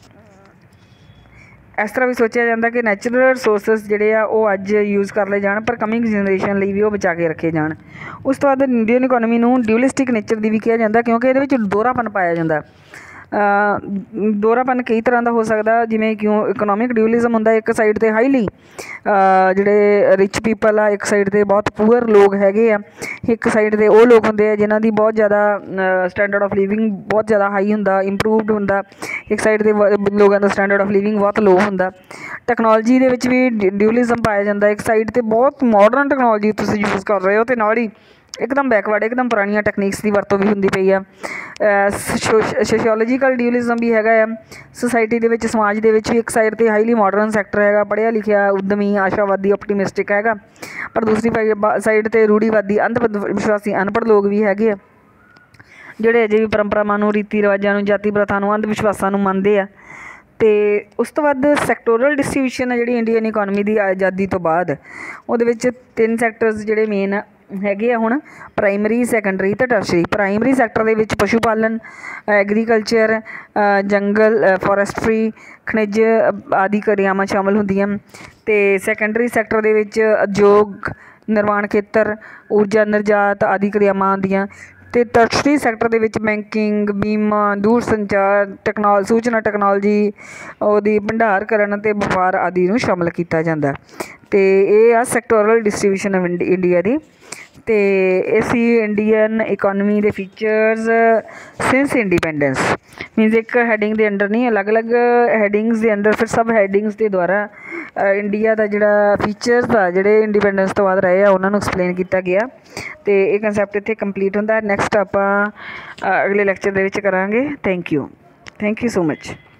ਇਸ ਤਰ੍ਹਾਂ ਵੀ ਸੋਚਿਆ ਜਾਂਦਾ ਕਿ ਨੈਚੁਰਲ ਰਿਸੋਰਸਿਸ ਜਿਹੜੇ ਆ ਉਹ ਅੱਜ ਯੂਜ਼ ਕਰ ਲਏ ਜਾਣ, ਪਰ ਕਮਿੰਗ ਜਨਰੇਸ਼ਨ ਲਈ ਵੀ ਉਹ ਬਚਾ ਕੇ ਰੱਖੇ ਜਾਣ। ਉਸ ਤੋਂ ਬਾਅਦ ਇੰਡੀਅਨ ਇਕੋਨਮੀ ਨੂੰ ਡਿਊਲਿਸਟਿਕ ਨੇਚਰ ਦੀ ਵੀ ਕਿਹਾ ਜਾਂਦਾ, ਕਿਉਂਕਿ ਇਹਦੇ ਵਿੱਚ ਦੋਹਰਾਪਨ ਪਾਇਆ ਜਾਂਦਾ। ਦੋਹਰਾਪਨ ਕਈ ਤਰ੍ਹਾਂ ਦਾ ਹੋ ਸਕਦਾ, ਜਿਵੇਂ ਕਿ ਇਕਨੋਮਿਕ ਡਿਊਲਿਜ਼ਮ ਹੁੰਦਾ, ਇੱਕ ਸਾਈਡ 'ਤੇ ਹਾਈਲੀ ਜਿਹੜੇ ਰਿਚ ਪੀਪਲ ਆ, ਇੱਕ ਸਾਈਡ 'ਤੇ ਬਹੁਤ ਪੂਅਰ ਲੋਕ ਹੈਗੇ ਆ, ਇੱਕ ਸਾਈਡ 'ਤੇ ਉਹ ਲੋਕ ਹੁੰਦੇ ਆ ਜਿਨ੍ਹਾਂ ਦੀ ਬਹੁਤ ਜ਼ਿਆਦਾ ਸਟੈਂਡਰਡ ਆਫ ਲਿਵਿੰਗ ਬਹੁਤ ਜ਼ਿਆਦਾ ਹਾਈ ਹੁੰਦਾ, ਇੰਪਰੂਵਡ ਹੁੰਦਾ। ਇੱਕ ਸਾਈਡ 'ਤੇ ਲੋਕਾਂ ਦਾ ਸਟੈਂਡਰਡ ਆਫ ਲਿਵਿੰਗ ਬਹੁਤ ਲੋ ਹੁੰਦਾ। ਟੈਕਨੋਲੋਜੀ ਦੇ ਵਿੱਚ ਵੀ ਡਿਊਲਿਜ਼ਮ ਪਾਇਆ ਜਾਂਦਾ, ਇੱਕ ਸਾਈਡ 'ਤੇ ਬਹੁਤ ਮਾਡਰਨ ਟੈਕਨੋਲੋਜੀ ਤੁਸੀਂ ਯੂਜ਼ ਕਰ ਰਹੇ ਹੋ ਅਤੇ ਨਾਲ ਹੀ ਇੱਕਦਮ ਬੈਕਵਰਡ, ਇੱਕਦਮ ਪੁਰਾਣੀਆਂ ਟੈਕਨੀਕਸ ਦੀ ਵਰਤੋਂ ਵੀ ਹੁੰਦੀ ਪਈ ਆ। ਸੋਸ਼ੀਓਲੋਜੀਕਲ ਡਿਊਲਿਜ਼ਮ ਵੀ ਹੈਗਾ ਆ ਸੁਸਾਇਟੀ ਦੇ ਵਿੱਚ, ਸਮਾਜ ਦੇ ਵਿੱਚ ਵੀ। ਇੱਕ ਸਾਈਡ 'ਤੇ ਹਾਈਲੀ ਮਾਡਰਨ ਸੈਕਟਰ ਹੈਗਾ, ਪੜ੍ਹਿਆ ਲਿਖਿਆ, ਉੱਦਮੀ, ਆਸ਼ਾਵਾਦੀ, ਆਪਟੀਮਿਸਟਿਕ ਹੈਗਾ, ਪਰ ਦੂਸਰੀ ਸਾਈਡ 'ਤੇ ਰੂੜੀਵਾਦੀ, ਅੰਧ ਵਿਸ਼ਵਾਸੀ, ਅਨਪੜ੍ਹ ਲੋਕ ਵੀ ਹੈਗੇ ਆ, ਜਿਹੜੇ ਅਜੇ ਵੀ ਪਰੰਪਰਾਵਾਂ ਨੂੰ, ਰੀਤੀ ਰਿਵਾਜ਼ਾਂ ਨੂੰ, ਜਾਤੀ ਪ੍ਰਥਾ ਨੂੰ, ਅੰਧ ਵਿਸ਼ਵਾਸਾਂ ਨੂੰ ਮੰਨਦੇ ਆ। ਅਤੇ ਉਸ ਤੋਂ ਬਾਅਦ ਸੈਕਟੋਰਲ ਡਿਸਟ੍ਰੀਬਿਊਸ਼ਨ ਹੈ ਜਿਹੜੀ ਇੰਡੀਅਨ ਇਕੋਨਮੀ ਦੀ ਆਜ਼ਾਦੀ ਤੋਂ ਬਾਅਦ, ਉਹਦੇ ਵਿੱਚ 3 ਸੈਕਟਰਸ ਜਿਹੜੇ ਮੇਨ ਹੈਗੇ ਆ ਹੁਣ, ਪ੍ਰਾਇਮਰੀ, ਸੈਕੰਡਰੀ ਅਤੇ ਟਰਸ਼ਰੀ। ਪ੍ਰਾਇਮਰੀ ਸੈਕਟਰ ਦੇ ਵਿੱਚ ਪਸ਼ੂ ਪਾਲਣ, ਐਗਰੀਕਲਚਰ, ਜੰਗਲ, ਫੋਰੈਸਟਰੀ, ਖਣਿਜ ਆਦਿ ਕਿਰਿਆਵਾਂ ਸ਼ਾਮਲ ਹੁੰਦੀਆਂ। ਅਤੇ ਸੈਕੰਡਰੀ ਸੈਕਟਰ ਦੇ ਵਿੱਚ ਉਦਯੋਗ, ਨਿਰਮਾਣ ਖੇਤਰ, ਊਰਜਾ ਨਿਰਯਾਤ ਆਦਿ ਕਿਰਿਆਵਾਂ ਆਉਂਦੀਆਂ। ਅਤੇ ਟਰਸ਼ਰੀ ਸੈਕਟਰ ਦੇ ਵਿੱਚ ਬੈਂਕਿੰਗ, ਬੀਮਾ, ਦੂਰ ਸੰਚਾਰ, ਸੂਚਨਾ ਟੈਕਨੋਲੋਜੀ, ਉਹਦੀ ਭੰਡਾਰ ਕਰਨ ਅਤੇ ਵਪਾਰ ਆਦਿ ਨੂੰ ਸ਼ਾਮਲ ਕੀਤਾ ਜਾਂਦਾ। ਅਤੇ ਇਹ ਆ ਸੈਕਟੋਰਲ ਡਿਸਟ੍ਰੀਬਿਊਸ਼ਨ ਆਫ ਇੰਡੀਆ ਦੀ। ਅਤੇ ਇਹ ਸੀ ਇੰਡੀਅਨ ਇਕੋਨਮੀ ਦੇ ਫੀਚਰਸ ਸਿੰਸ ਇੰਡੀਪੈਂਡੈਂਸ। ਮੀਨਸ ਇੱਕ ਹੈਡਿੰਗ ਦੇ ਅੰਡਰ ਨਹੀਂ, ਅਲੱਗ-ਅਲੱਗ ਹੈਡਿੰਗਸ ਦੇ ਅੰਡਰ, ਫਿਰ ਸਬ ਹੈਡਿੰਗਸ ਦੇ ਦੁਆਰਾ ਇੰਡੀਆ ਦਾ ਜਿਹੜਾ ਫੀਚਰਸ ਆ ਜਿਹੜੇ ਇੰਡੀਪੈਂਡੈਂਸ ਤੋਂ ਬਾਅਦ ਰਹੇ ਆ ਉਹਨਾਂ ਨੂੰ ਐਕਸਪਲੇਨ ਕੀਤਾ ਗਿਆ। ਅਤੇ ਇਹ ਕੰਸੈਪਟ ਇੱਥੇ ਕੰਪਲੀਟ ਹੁੰਦਾ। ਨੈਕਸਟ ਆਪਾਂ ਅਗਲੇ ਲੈਕਚਰ ਦੇ ਵਿੱਚ ਕਰਾਂਗੇ। Thank you so much.